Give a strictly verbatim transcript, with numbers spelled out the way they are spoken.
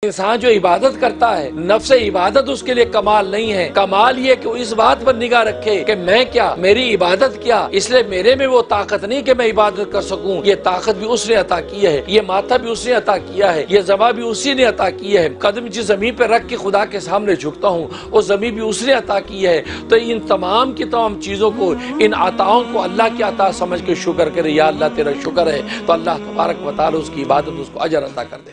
इंसान जो इबादत करता है, नफ्स इबादत उसके लिए कमाल नहीं है। कमाल ये कि वो इस बात पर निगाह रखे कि मैं क्या, मेरी इबादत क्या, इसलिए मेरे में वो ताकत नहीं कि मैं इबादत कर सकूं। ये ताकत भी उसने अता की है, ये माथा भी उसने अता किया है, ये ज़बा भी उसी ने अता की है। कदम जिस ज़मीन पर रख के खुदा के सामने झुकता हूँ, वो ज़मीन भी उसने अता की है। तो इन तमाम की तमाम चीज़ों को, इन अताओं को अल्लाह की अता समझ के शुक्र करे। या अल्लाह तेरा शुक्र है, तो अल्लाह तबारक व तआला उसकी इबादत, उसको अजर अता कर दे।